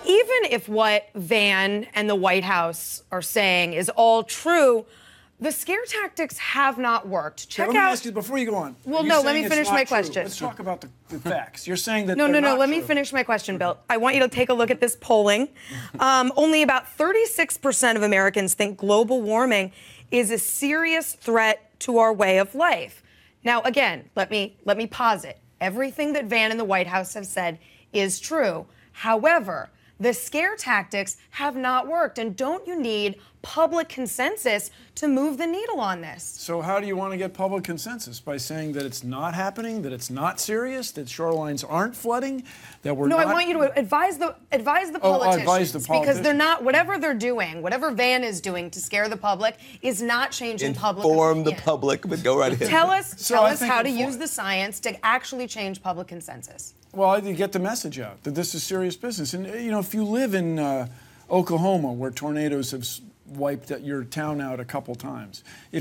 even if what Van and the White House are saying is all true, the scare tactics have not worked. Let me ask you, before you go on. Well, no, let me finish my question. Let's talk about the facts. You're saying that No, let me finish my question, Bill. I want you to take a look at this polling. Only about 36% of Americans think global warming is a serious threat to our way of life. Now, again, let me posit. Everything that Van and the White House have said is true. However, the scare tactics have not worked, and don't you need public consensus to move the needle on this? So how do you want to get public consensus? By saying that it's not happening, that it's not serious, that shorelines aren't flooding, that we're not... No, I want you to advise the politicians. Advise the politicians. Because they're not, whatever they're doing, whatever Van is doing to scare the public is not changing public opinion. Inform the public, but go right ahead. Tell us how to use the science to actually change public consensus. Well, I get the message out that this is serious business. And, you know, if you live in Oklahoma, where tornadoes have wiped your town out a couple times,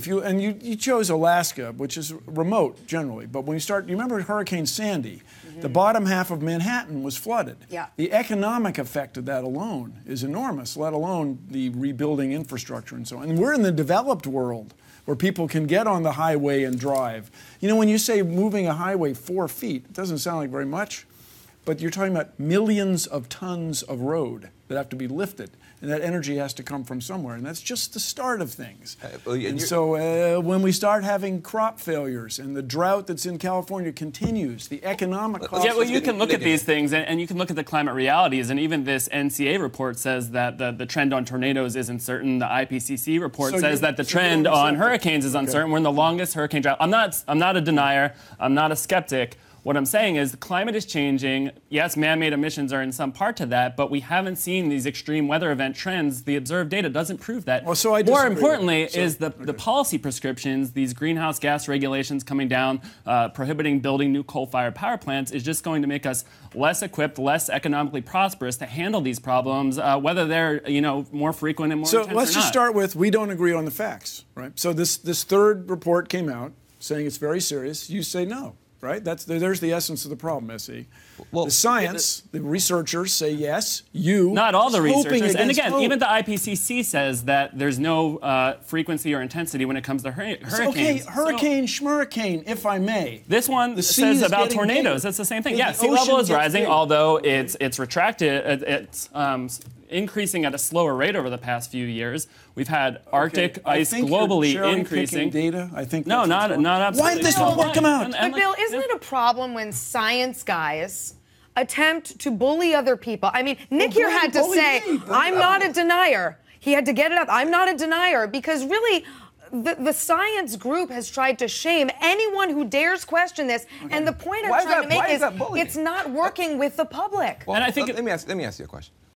you chose Alaska, which is remote generally, but when you remember Hurricane Sandy, the bottom half of Manhattan was flooded. Yeah. The economic effect of that alone is enormous, let alone the rebuilding infrastructure and so on. And we're in the developed world, where people can get on the highway and drive. You know, when you say moving a highway 4 feet, it doesn't sound like very much, but you're talking about millions of tons of road that have to be lifted, and that energy has to come from somewhere, and that's just the start of things. And so when we start having crop failures and the drought that's in California continues, the economic cost... Yeah, well, you can look at these things, and you can look at the climate realities, and even this NCA report says that the trend on tornadoes isn't certain. The IPCC report says that the trend on hurricanes is uncertain. We're in the longest hurricane drought. I'm not a denier. I'm not a skeptic. What I'm saying is the climate is changing. Yes, man-made emissions are in some part to that, but we haven't seen these extreme weather event trends. The observed data doesn't prove that. Well, so I More importantly is the policy prescriptions, these greenhouse gas regulations coming down, prohibiting building new coal-fired power plants is just going to make us less equipped, less economically prosperous to handle these problems, whether they're more frequent and more intense or not. So let's just start with, we don't agree on the facts, right? So this third report came out saying it's very serious. You say no. Right? There's the essence of the problem, S.E. Well, the science, the researchers say yes, not all the researchers. And again, even the IPCC says that there's no frequency or intensity when it comes to hurricanes. Okay, schmurricane, if I may. This one says about tornadoes. That's the same thing. Yeah, sea level is rising, although it's retracted. It's increasing at a slower rate over the past few years. We've had Arctic ice globally increasing. Data? I think no, not absolutely. Why did this report come out? But Bill, isn't it a problem when science guys attempt to bully other people? I mean, Nick here had to say, I'm not a denier. He had to get it up. I'm not a denier, because really, the science group has tried to shame anyone who dares question this, and the point I'm trying to make is it's not working with the public. Well, and I think let me ask you a question.